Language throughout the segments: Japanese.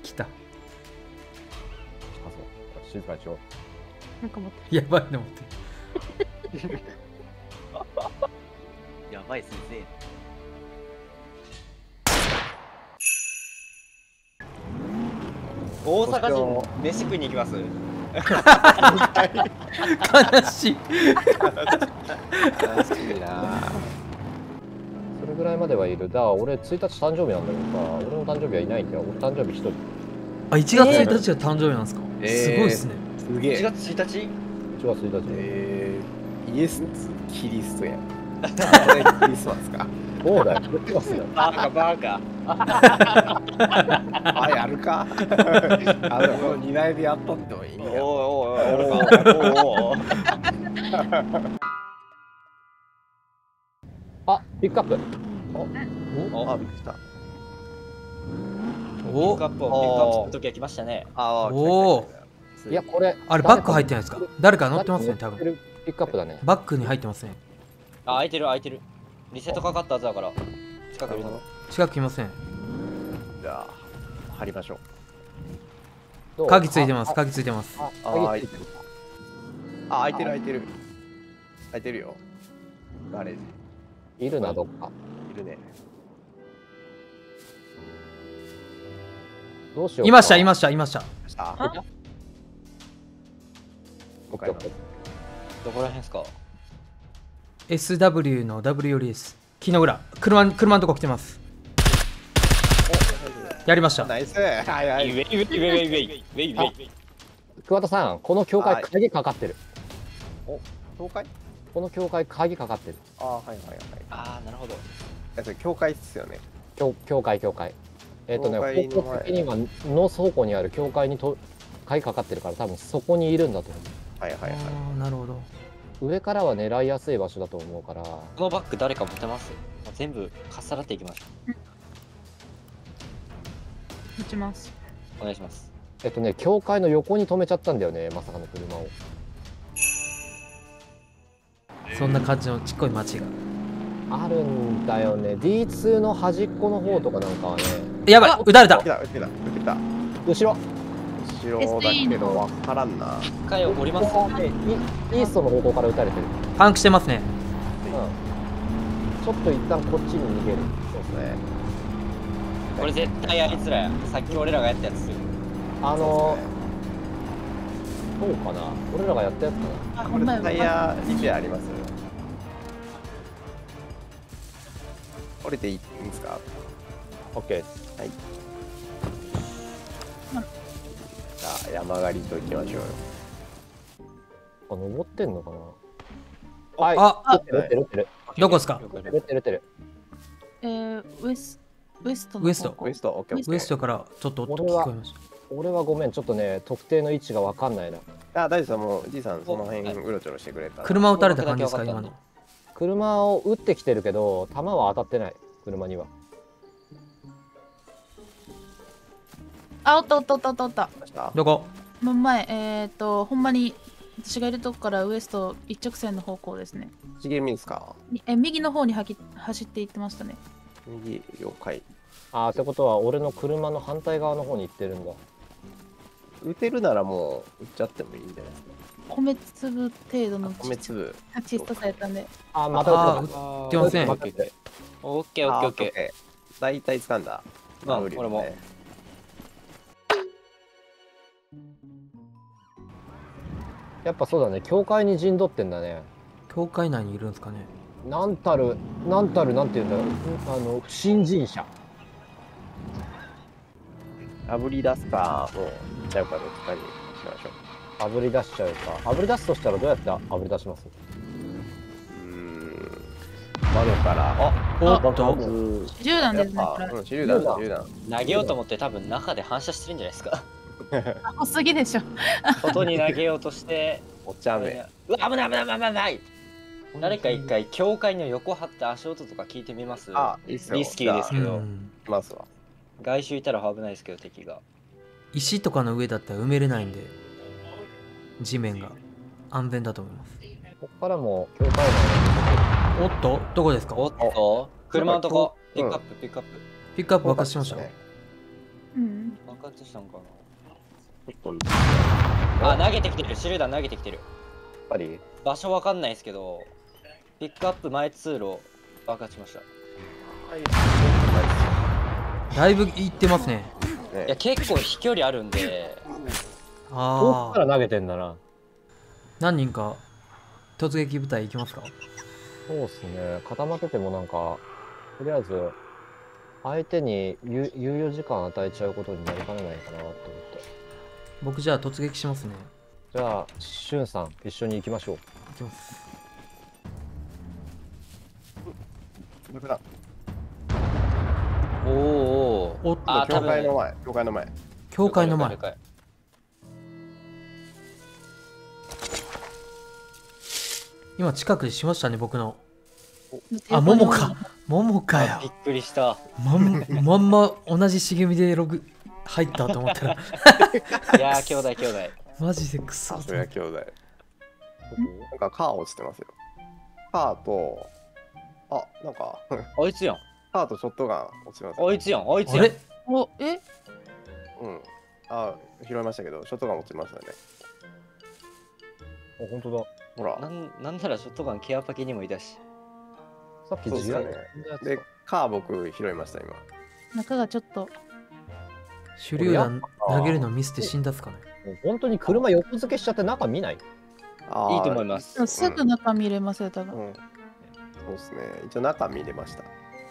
来た。 静かにしろ。 なんか持ってやばいの持ってる。 やばい先生。大阪人飯食いに行きます。 悲しい。 悲しいな。それぐらいまではいる。だから俺1日誕生日なんだけどさ、俺の誕生日はいないんだよ。俺誕生日1人。 あ、1月1日が誕生日なんですか。すごいですね。 1 すげえ。 月1日。 1月1日。 イエスキリストやん。これクリスマスか。 そうだよ。言ってますよ。 バカバカ。 あ、やるか。あの、担いでやっとってもいいんだおいよ。 おいおい、おるか。おい。 あ、ピックアップ。 あ、びっくりした。 ピおックアップをピックアップするときが来ましたね。 あ、 おーいや、これ。 あれバッグ入ってないですか。誰か乗ってますね、多分。 ピックアップだね。 バッグに入ってますね。 あ、開いてる開いてる。リセットかかったはずだから。近くいるの。 近く来ません。 じゃあ、貼りましょう。 どう鍵ついてます。 あ鍵ついてます。 あ、 あ鍵ついてる。 あ、開いてる開いてる。開いてるよ。ガレージ。 いるな、どっか。 いるね。 どうしようか。 いました、いました、いました。 あ、 オッケーオッケー。 どこら辺ですか。 SW の W よりです。木の裏。車のとこ来てます。やりました。 ナイス。はいはい。 ウェイウェイウェイウェイウェイウェイウェイウェイ。 桑田さん、この教会はい鍵かかってる。 教会？ この教会鍵かかってる。 あ、はいはいはい。 ああ、なるほど。 それ教会っすよね。 教会。 教会の方前向的にはノース方向にある教会に鍵かかってるから、多分そこにいるんだと思はいはいはい。 あー、なるほど。 う。上からは狙いやすい場所だと思うから。 このバッグ誰か持ってます。全部かっさらっていきましょ持ちます。 う。お願いします。 教会の横に止めちゃったんだよね、まさかの車を。 そんな感じのちっこい町が。 あるんだよね。D2 の端っこの方とかなんかはね。 やばい、撃たれた撃。てた撃てた撃てた。 後ろ。 後ろだけどわからんな。 一回降ります。 イーストの方向から撃たれてる。 パンクしてますね。 うん。ちょっと一旦こっちに逃げる。 そうですね。 これ絶対やりづらい。さっき俺らがやったやつ。 そうかな。俺らがやったやつかな。 あ、 これほんまや。 タイヤリペアあります？降りていいんですか？ オッケー。 はい。じゃあ山狩りと行きましょうよ。 あ、登ってんのかな。はい。 あ、 撃ってる。 どこですか。 撃ってる。 ウエストのウエスト方向ウエスト、オッケーオッケー。 ウエストからちょっと音聞こえました。 俺はごめん、ちょっとね、特定の位置がわかんないな。 あ、大丈夫です。もうじいさんその辺うろちょろしてくれたら。 車撃たれた感じですか、今の。 車を撃ってきてるけど、弾は当たってない。車には。 あ、おった。 ましたどこ。 真ん前、ほんまに私がいるとこからウエスト一直線の方向ですね。 茂みですか？ 右の方に走っていってましたね。 右、了解。 あー、ってことは俺の車の反対側の方に行ってるんだ。 撃てるならもう撃っちゃってもいいんじゃないですか。 米粒程度の米粒。 小ささやったんで。 あー、またあ撃った。 撃ってません。 待ってオッケーオッケーオッケー。大体掴んだ。 まあ無理よね俺もやっぱそうだね、教会に陣取ってんだね。 教会内にいるんですかね。 なんたる、なんていうんだろう、不審人者。 炙り出すか、もう、行っちゃうかどっちかにしましょう。 炙り出しちゃうか。炙り出すとしたらどうやって炙り出します？ 窓から、 おっと。 銃弾ですね、これ。 手榴弾。 ー。投げようと思って多分中で反射してるんじゃないですか。 濃すぎでしょ。 外に投げようとしてお茶目。 うわ、危ない。誰か一回教会の横張って足音とか聞いてみます。 あ、いいっすよ。 リスキーですけど、 うん。 行きますわ。 外周いたら危ないですけど敵が。 石とかの上だったら埋めれないんで、地面が安全だと思います。 ここからも教会内おっと、どこですか。 おっと車のとこうんピックアップピックアップ爆発しました。 ねうん。 爆発したんかちょっとな。あ、投げてきてる。手榴弾投げてきてる。 やっぱり場所わかんないですけど、ピックアップ前通路爆発しました。 だいぶ行ってますね。 いや、結構飛距離あるんで、 遠ああ。 くから投げてんだな。 何人か突撃部隊行きますか？ そうっすね。固まっててもなんか、とりあえず、相手に猶予時間与えちゃうことになりかねないかなと思って。 僕じゃあ突撃しますね。 じゃあ、しゅんさん、一緒に行きましょう。 行きます。 僕だ。 おーおー。 おっと、 あ、 教多分会の前。教会の前。 教会の前了。解今近くにしましたね、僕の。 あ、 あ、桃か。桃かよびっ。くりした。 まんま同じ茂みでログ入ったと思ったら、 いやー、兄弟兄弟。 マジでクソそりゃ兄弟。なんかカー落ちてますよ。カーと、あ、なんか、 あいつやん。 カーとショットガン落ちてます。 あいつやん。あいつあれやん。 お、 うん。あ、拾いましたけど、ショットガン落ちましたね。 あ、本当だ。 ほら。 なんならショットガンケアパケにもいたし。 さっきそうっすよねでで、、 カー僕拾いました、今。 中がちょっと。 手榴弾投げるのミスって死んだっすかね。 本当に車横付けしちゃって中見ない？ あーいいと思います。 すぐ中見れますよ、多分。 うん。そうですね。一応中見れました。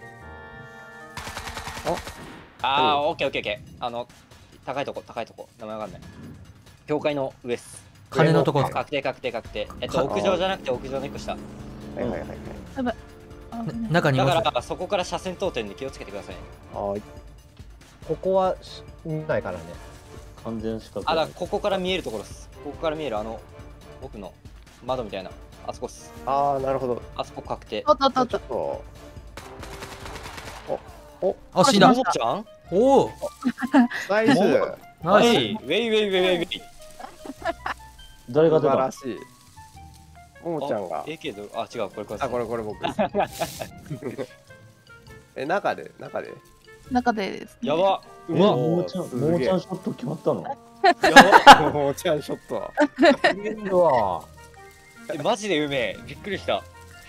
あー、オッケーオッケーオッケー。高いとこ、高いとこ。名前わかんない。教会の上っす。 金のとこですか？ 確定確定確定。 か屋上じゃなくて屋上の1個下。 はいはいはいはい。 あごめん中にいます。 だからそこから車線通ってんで気をつけてくださいね。 はい。 ここは見ないからね。 完全視覚。 あ、だからここから見えるところっす。ここから見える奥の窓みたいな。あそこっす。 あー、なるほど。 あそこ確定。 おっとおっとおっちょっと。 と、 あ、死んだも。もちゃんおお、 ナイス。 ナイス。 ウェイウェイウェイウェイウェイ。 素晴誰が出たらしい。ももちゃんが。 AK どあ、違う、これこれ。 あ、これ僕。中で。 中でですね。 やば。うえ、 まっ。 ももちゃん、 すげえももちゃんショット決まったの？ やば。 ももちゃんショット。 うわえマジでうめえ。びっくりした。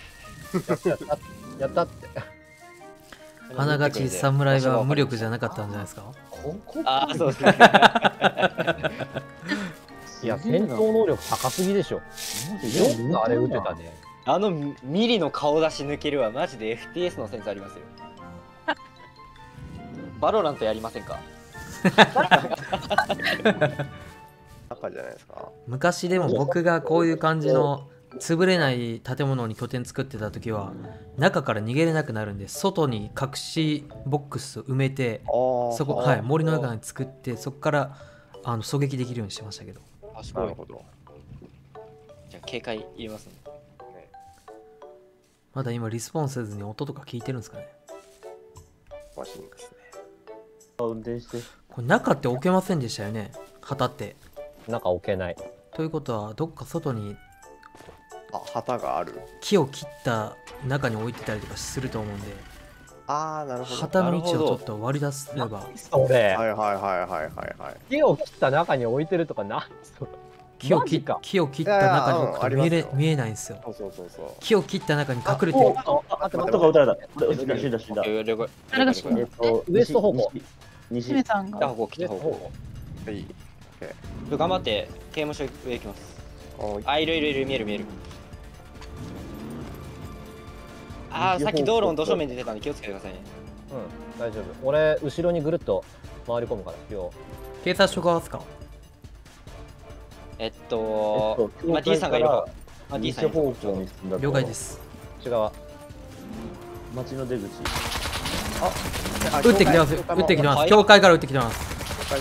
やったって。 あながち侍は無力じゃなかったんじゃないですか？ ここあー、そうですね。 いや、戦闘能力高すぎでしょ。 マジでよくあれ撃てたね。 あのミリの顔出し抜けるはマジで FPS のセンスありますよ。バロラントやりませんか？ 中じゃないですか。 昔でも僕がこういう感じの潰れない建物に拠点作ってた時は中から逃げれなくなるんで、外に隠しボックスを埋めて、そこ、はい、森の中に作って、そこから狙撃できるようにしてましたけど。 賢ないる。ほど。 じゃあ警戒入れますね。 まだ今リスポーンせずに音とか聞いてるんですかね。 マシンですね。 運転して。 これ中って置けませんでしたよね、旗って。 中置けない。 ということはどっか外にあ、旗がある。 木を切った中に置いてたりとかすると思うんで、 あー、なるほど。 旗の位置をちょっと割り出せれば。 それはいはいはいはいはい。 木を切った中に置いてるとかな。 木をマジか木を切った中に置くといやいやうんありますよ見えないんですよ。 そう。 木を切った中に隠れておる。 待って待ってとか撃たれた。死んだ死んだ死んだ。 了解。 誰が死んだウエスト方向。 西しめさんが。 来た方向来た方向。 はい。 頑張って刑務所上行きます。 おいあ、いる見える。あー、さっき道路の土正面で出たんで気をつけてくださいね。 うん、大丈夫。俺、後ろにぐるっと回り込むから、今警察署側ですか？ 今 D さんがいるか。あ、D さんいるか。 西方向に進んだ。 了解で。す。 日。内側。 町の出口。 撃ってきてます。撃ってきてます。教会から撃ってきてます。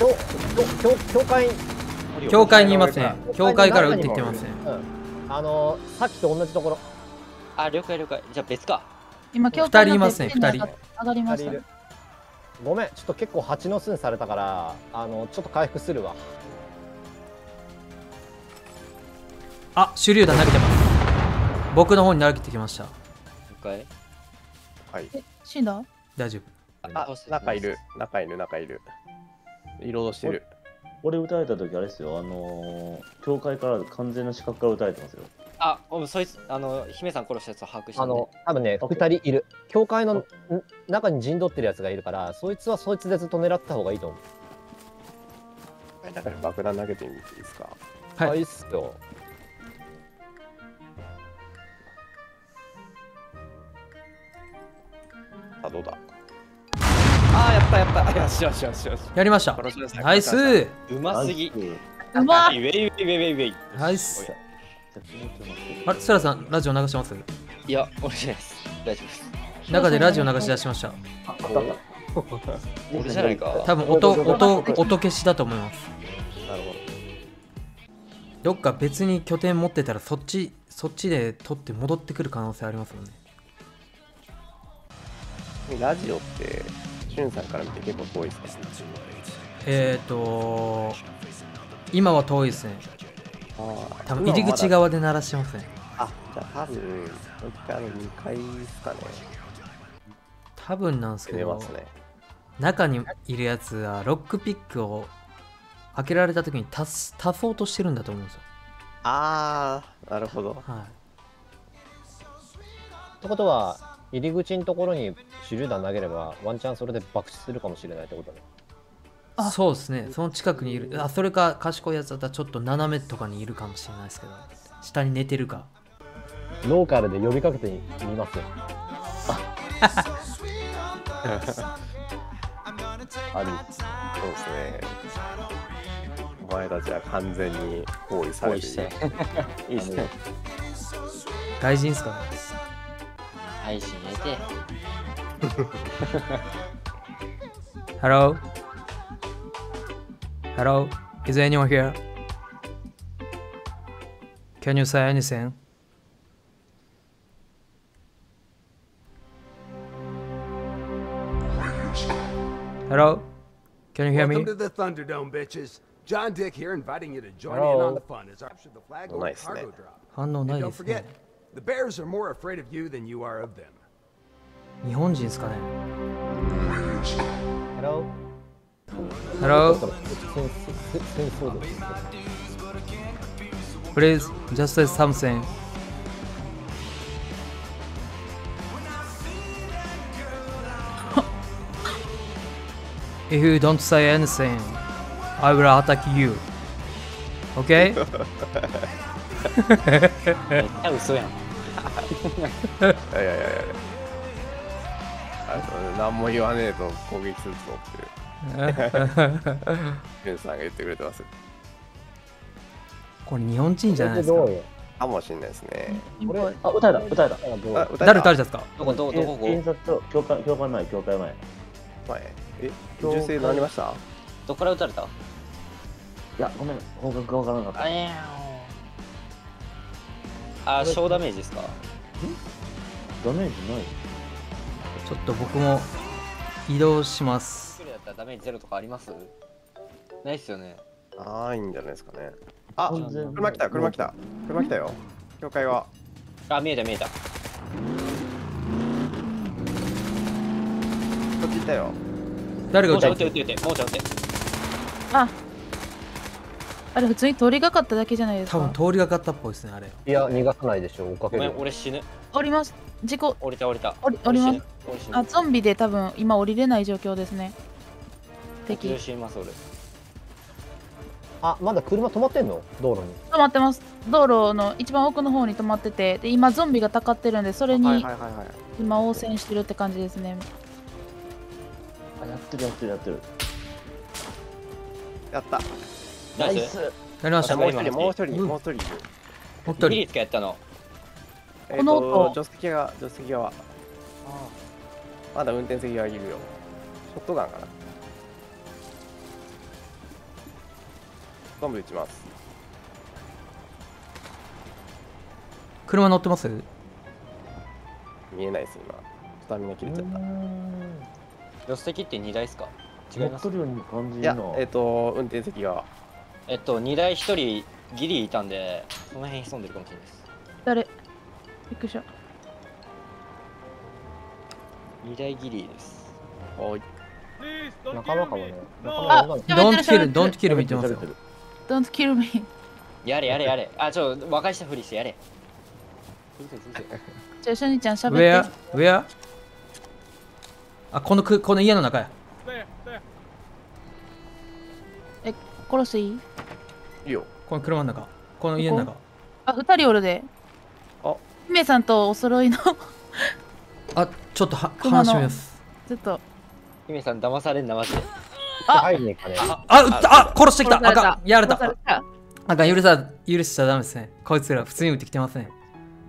教会にいますね。教会から撃ってきてますね。 うん。さっきと同じところ。 あ、了解。じゃあ別か。 今、今日二人いますね二人上がりましたね。 ごめん、ちょっと結構蜂の巣にされたから、ちょっと回復するわ。 あ、手榴弾投げてます。僕の方に投げてきました。 了解。 はい。 死んだ大丈夫。 あ、中いる。 リロードしてる。 俺撃たれた時あれですよ、教会から完全な死角から撃たれてますよ。 あ、そいつ、姫さん殺したやつを把握したんで。 多分ね、2人いる。教会の中に陣取ってるやつがいるから、そいつはそいつでずっと狙った方がいいと思う。 だから爆弾投げてみていいですか？ はいいっすよ。 あ、どうだ？ あー、やった。よしよしよしよし。 やりました。 殺しましたナイス。 うますぎ。 うまい。 ウェイウェイウェイウェイ。 ナイス。あれ、セラさん、ラジオ流してます？ いや、俺じゃないです。大丈夫です。 中でラジオ流し出しました。 俺じゃないか。 多分音消しだと思います。 なるほどっか別に拠点持ってたらそっちで取って戻ってくる可能性ありますよね。 ラジオってしゅんさんから見て結構遠いですか？ 今は遠いですね。多分入り口側で鳴らしてますね。 あ、じゃあ多分もう一回2階ですかね。 多分なんですけど、 出ますね。 中にいるやつはロックピックを開けられた時に足そうとしてるんだと思うんですよ。 あー、なるほど。 はってことは、入り口のところに手榴弾投げれば、ワンチャンそれで爆死するかもしれないってことね。 い。そうですね。その近くにいる。それか賢いやつだったらちょっと斜めとかにいるかもしれないですけど、下に寝てるか。 ローカルで呼びかけてみますよ。 あり。 そうですね。お前たちは完全に包囲されている。 いいっすね。 外人っすかね。 配信入れて。 Hello? Hello? Is anyone here? Can you say anything? Hello? Can you hear me? Welcome to the Thunderdome, bitches. John Dick here, inviting you to join Hello. in on the fun as I capture the flag over Nice, cargo man. drop. 反応ない And で don't す forget, ね。 the bears are more afraid of you than you are of them. 日本人ですかね。 Hello? Hello? 戦争です。 Please, just say something. If you don't say anything, I will attack you. Okay? めっちゃ嘘やん。 いやいやいやいや。何も言わねえと攻撃すると思ってる。しゅんさんが言ってくれてます。 これ日本人じゃないですか。 どうよ。 かもしれないですね。 俺、 あ、撃たれた、撃たれた。 どうあ、 よ。 歌えた誰ですか？ どこどこ警察と教会前、教会前。 前。銃声鳴りました？ どっから撃たれた？ いや、ごめん、方角がわからなかった。 あ、小ダメージですか？ ダメージない。 ちょっと僕も移動します一。人だったらダメージゼロとかあります？ないっすよね。 ないんじゃないですかね。あ、 完全に車来た、車来た。車来たよ。教会は。 あ、見えた見えた。 こっち行ったよ。 誰が撃たれてもうちゃん撃て撃て撃て。もうちゃん撃て。 あれ普通に通りがかっただけじゃないです多分か。 通りがかったっぽいですね、あれ。 いや、逃がさないでしょ。追っかごめん、 けるよ。 俺死ぬ。 降ります。事故。 降りた降りた。 降ります。 俺死ぬ。 あ、ゾンビで多分今降りれない状況ですね。敵。 死にます俺。 あ、まだ車止まってんの？道路に。 止まってます。道路の一番奥の方に止まってて、で今ゾンビがたかってるんで、それにはいはいはいはい。 今応戦してるって感じですね。 あ、やってるやってるやってる。 やった。 ナイス。 やりました。 もう一人、もう一人、 うんもう一人いる。 もう一人。 ギリつかやったの。 この子助手席側、助手席側。まだ運転席側いるよ。ショットガンかな。ボンブ撃ちます。 車乗ってます？ 見えないです、今。スタミナ切れちゃった。 助手席って2台っすか？違います乗っと。るように感じいやるな。、 運転席側。 2台1人ギリいたんで、その辺潜んでるかもしれないです。 誰？びっくりした。 2台ギリです。 はい。 仲間かもね。仲間あどんどん Don't 喋ってる kill, don't kill me って言ってますよ。 Don't kill me やれやれやれ。あ、和解したふりしてやれ。 じゃあシャニちゃん喋って Where? Where? あ、この家の中や。 殺していい？ いいよ。 この車の中。この家の中。 あ、二人おるで。 あ、 姫さんとお揃いのあ、ちょっと熊の話します。 ちょっと姫さん騙されんなマジで。 入りに行かね。 殺してきた。 殺されたあかん、やられ殺された。 たあかん、許しちゃダメですね。こいつら普通に撃ってきてますね。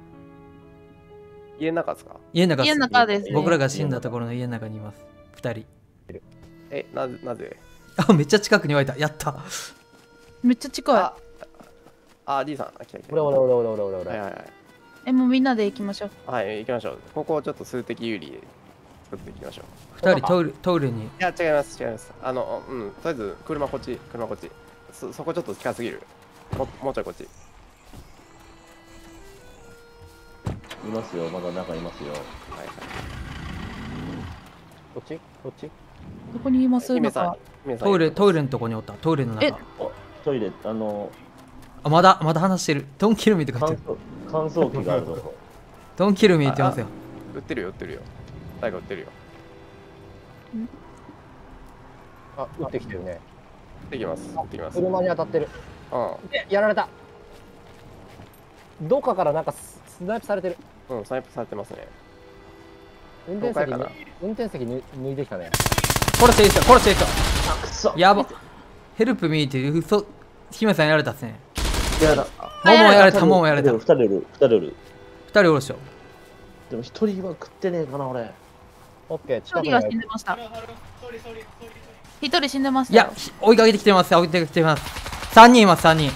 家の中ですか？ 家の中っす家の中ですね僕らが死んだところの家の中にいます。二人。 なぜあ、めっちゃ近くに湧いた。やった。 めっちゃ近い。 D さん、来た来た。 俺。 はいはいはい。 もうみんなで行きましょう。 はい、行きましょう。ここをちょっと数的有利で作っていきましょう。 二人トイレに。 いや、違います。とりあえず、車こっち。そこちょっと近すぎる。もうちょいこっち。 いますよ、まだ中いますよ。 はいはい。 こっちどこにいます姫さん中。 トイレのとこにおった。トイレのえ中。 トイレ、 あ、まだ話してる。ドンキルミとか言ってる。 乾燥機があるとこ。 ドンキルミ言ってますよ。 売ってるよ。誰か売ってるよ。 あ、撃ってきてるね。 売ってきます。 車に当たってる。やられた。どっかからなんかスナイプされてる。 うん、スナイプされてますね。 運転席どっかかな運転席に抜いてきたね。 殺していいっすよ。殺していいっすよ。 くそやば。ヘルプミーっていう嘘。姫さんやられたっすね。 やだ。 ももやられた。ももやられた。 二人おる。 二人おるっしょ。 でも一人は食ってねえかな、俺。 オッケー、 一人が近くに死んでました。一人死んでましたよ。 いや、追いかけてきてます。追いかけてきてます。三人います、三人。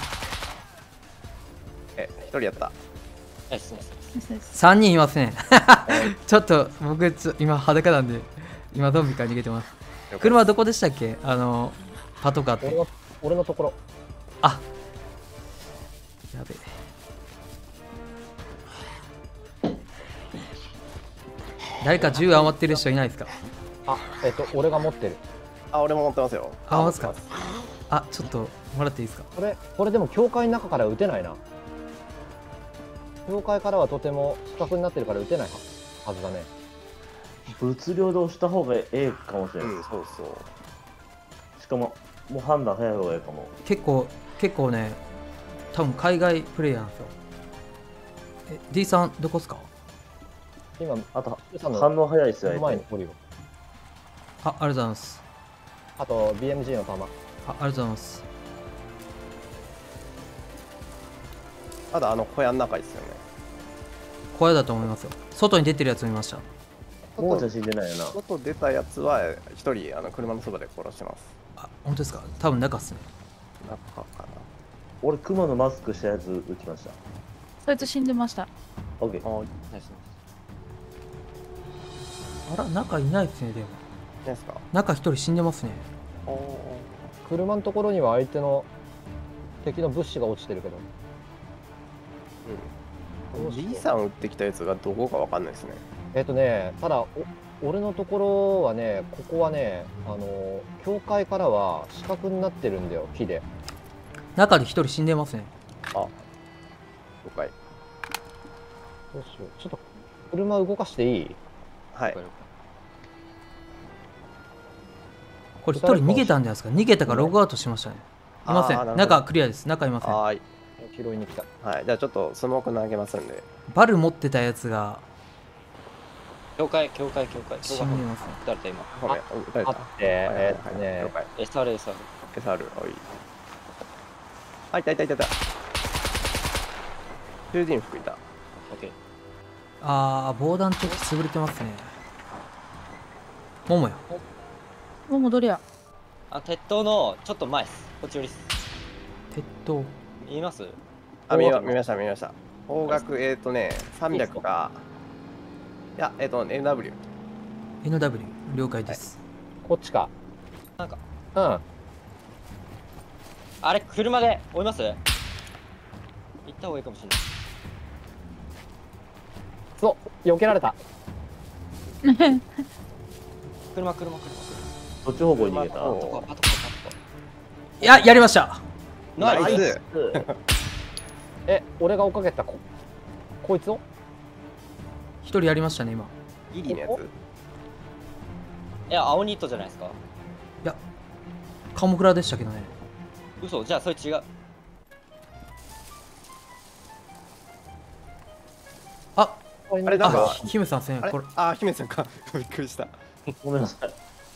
一人やった。 ナイスナイス。 三人いますね。ちょっと、僕、今裸なんで、今ゾンビから逃げてます。車どこでしたっけ？パトカーって。 俺のところ。 あ、やべえ。誰か銃余ってる人いないですか？ あ、俺が持ってる。 あ、俺も持ってますよ。 あ、ますか？あ、ちょっともらっていいですか？ これでも教会の中から撃てないな。教会からはとても死角になってるから撃てないはずだね。 物量で押した方がええかもしれない。 そうそう。 しかも、もう判断早い方がええかも。 結構ね、多分海外プレイヤーなんですよ。D さん、どこっすか？ 今、 あと、 さんの反応早いっすよ、 前におるよ。 ありがとうございます。 あと、BMG の弾。 ありがとうございます。 ただ、小屋の中ですよね。 小屋だと思いますよ。外に出てるやつ見ました。 もうじゃ死んでないよな。 外出たやつは一人車のそばで殺してます。 あ、本当ですか？多分中っすね。 中かな。 俺、クマのマスクしたやつ撃ちました。 そいつ死んでました。 オッケー。 あ、 ナイスあら、中いないっすね、でも。 ないですか？ 中一人死んでますね。 車のところには相手の敵の物資が落ちてるけど。 B さん撃ってきたやつがどこかわかんないですね。 ただ俺のところはね、ここはね、教会からは死角になってるんだよ、木で。 中で一人死んでますね。 了解。 どうしよう。ちょっと車動かしていい？ はい。 これ一人逃げたんじゃないですか？逃げたからログアウトしましたね。いません。中クリアです。中いません。 はい。 拾いに来た。 はい。じゃあちょっとスモーク投げますんで。 バル持ってたやつが教会。 死んでますね。 誰だ今。 ごめん。撃たれた。 あって了解。 SR。 SR。おい。あ、いた。囚人服いた。 オッケー。 防弾チョッキ潰れてますね。ももや。 もう戻りや。 鉄塔のちょっと前っす。こっち寄りっす。 鉄塔。 見えます？ 見ました。方角、300か。いや、NW。 NW 了解です。 こっちか。 なんか。 うん。 あれ、車で追います？行った方がいいかもしれない。 そう、避けられた。 車。 そっち方向に逃げた。 パトコパトコパトいや、やりました。 コ。ナイス。 ナイス。 俺が追っかけたこいつを一人やりましたね、今。 ギリのやつ。 いや、青ニットじゃないですか。 カモフラでしたけどね。 嘘、じゃあそれ違う。 あ、 ああれなんか姫さんせん、 あれこれ。 あ、姫さんか。びっくりした。 ごめんなさい。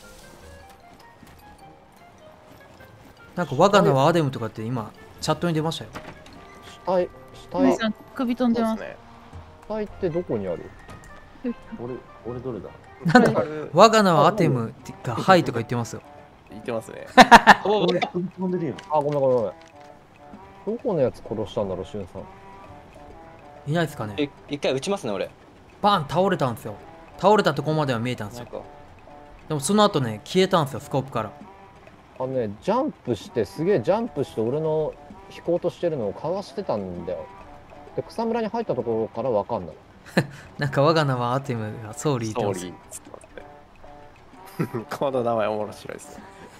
なんか我が名はアデムとかって今、チャットに出ましたよ。 死さん首飛んでます。 ね。 体ってどこにある？ 俺どれだ？ なんだ我が名はアテムがはいとか言ってますよ。 言ってますね。 俺飛んでるよ。 あ、ごめん。どこのやつ殺したんだろう、しゅんさん。 いないですかね。 一回撃ちますね、俺。 バン倒れたんですよ。倒れたとこまでは見えたんですよ。 なんか。 でもその後ね、消えたんですよ、スコープから。 ジャンプしてすげえジャンプして俺の引こうとしてるのをかわしてたんだよ。で草むらに入ったところからわかんない。 なんか我が名はアテムがソーリーってますストーリー。ちょっと待って。この名前面白いですね。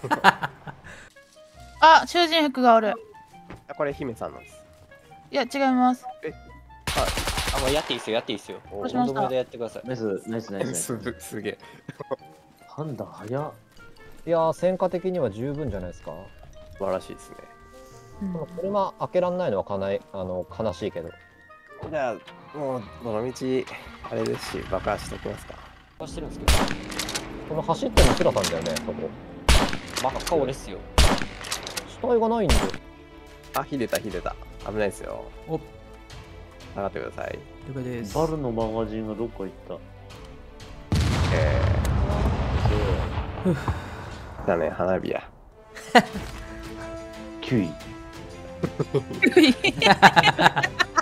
あ、囚人服がおる。 あ、これ姫さんなんです。 いや、違います。 あ、もうやっていいっすよ、やっていいっすよ。 おどうしました子供でやってください。 ナイス。 すげえ。 判断早っ。 いやー戦果的には十分じゃないですか。 素晴らしいですね。 うんこの車開けらんないのは悲しいけど。 じゃあ、もう、どの道、あれですし、爆破しておきますか。 爆破してるんですけど。 この走ってるのシラさんだよね、そこ。 爆破俺っすよ。 死体がないんで。 あ、火出た。危ないですよ。 お、 下がってください。 了解です。 バルのマガジンがどっか行った。 だね、花火や。 9位。